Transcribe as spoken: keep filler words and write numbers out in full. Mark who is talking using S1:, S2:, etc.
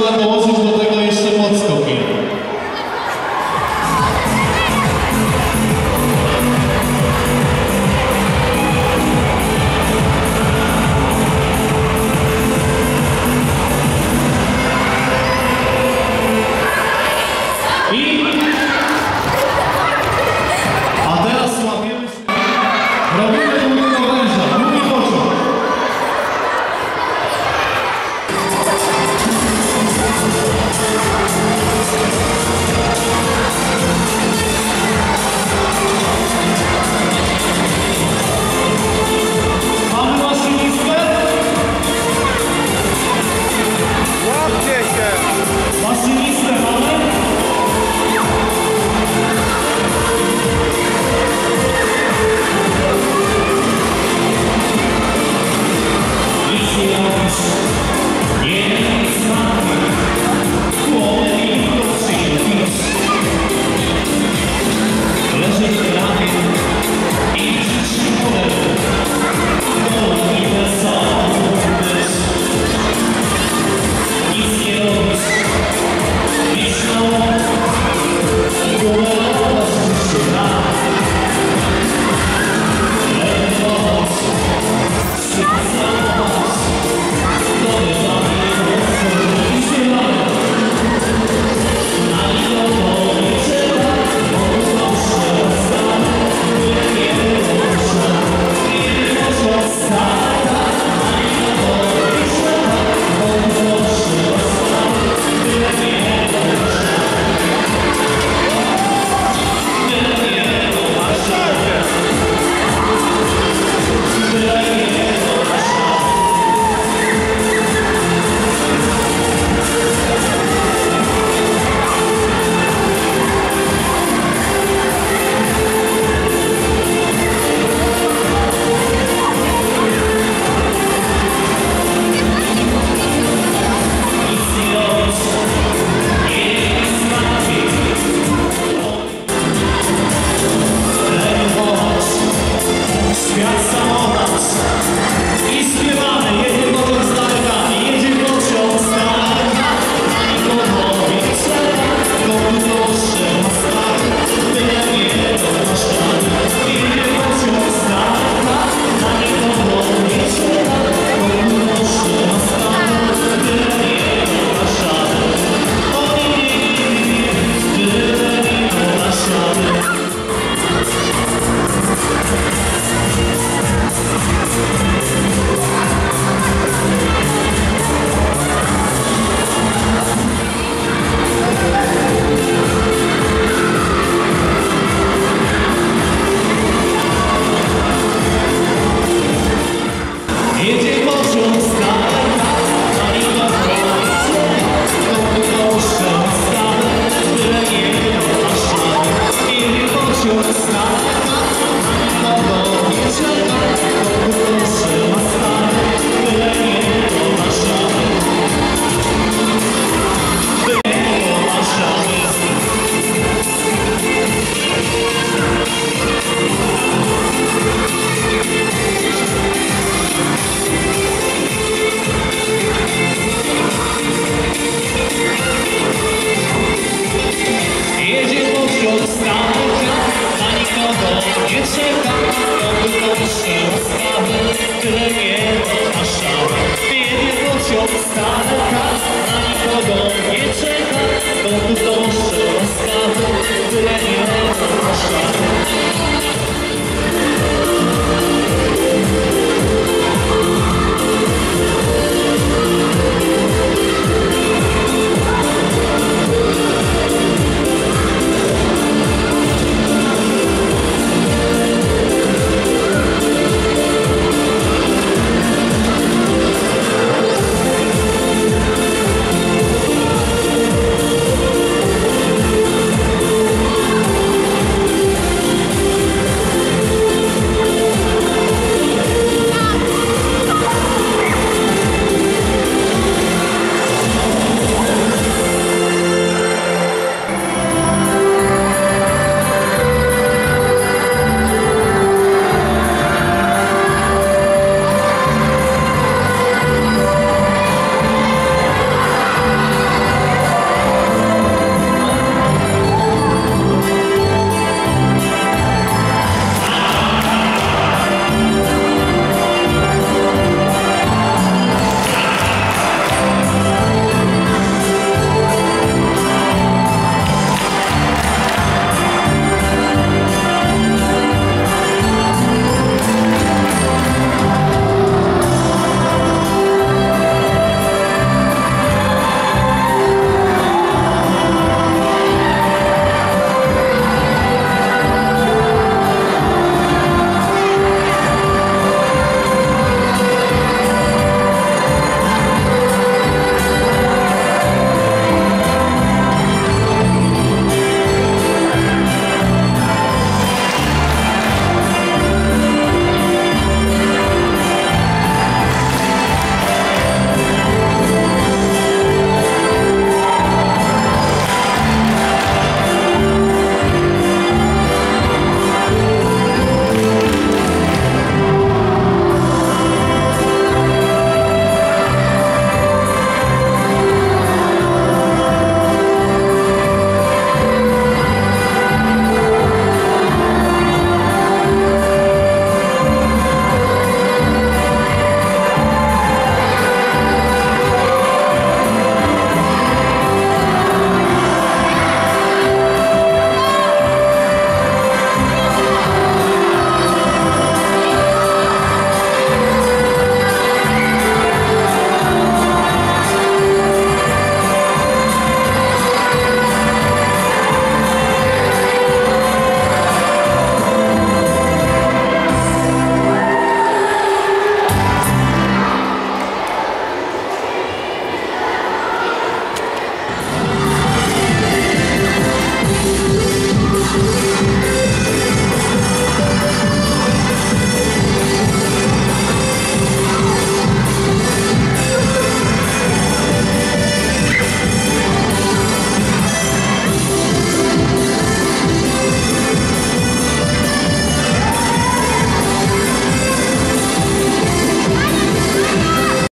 S1: trzeba dołożyć do tego jeszcze podskoki. I... A teraz łapiemy się. Robimy drugiego węża, drugi pociąg. Mamy maszynistę?
S2: Łapcie się!
S1: Maszynistę mamy? Nic nie robisz, jeden jest marny, głowę i prosty się pisz. Leży w ramię i krzyczy pole, do uniwersalną też. Nic nie robisz, nic na łeb, głowę się da. Lewy pomoc, serca pomoc, to wydanie mocno i śpiewamy. Na nikogo nie trzeba, bo proszę stale, byle nie wyłącza, nie wyłącza stale. Na nikogo nie trzeba, bo proszę stale, byle nie wyłącza, byle nie wyłącza, byle nie wyłącza. Świat samochód i śpiewamy, jedzie pociąg z dalekami, jedzie pociąg z dalekami, na nikogo nie trzeba, komu proszę stary, byle nie dopuszczamy. Jedzie pociąg z dalekami, na nikogo nie trzeba, komu proszę stary, byle nie dopuszczamy. O nie, nie, nie, nie, byle nie dopuszczamy. Jedzie pociąg z daleka, na nikogo nie trzeba, komu proszę stale, byle nie dopuszczamy. Jedzie pociąg z daleka, na nikogo nie trzeba, komu proszę stale, byle nie dopuszczamy. Byle nie dopuszczamy. Jedzie pociąg z daleka, na nikogo nie czeka, komu proszę stale, byle nie dopuszczamy. Jedzie pociąg z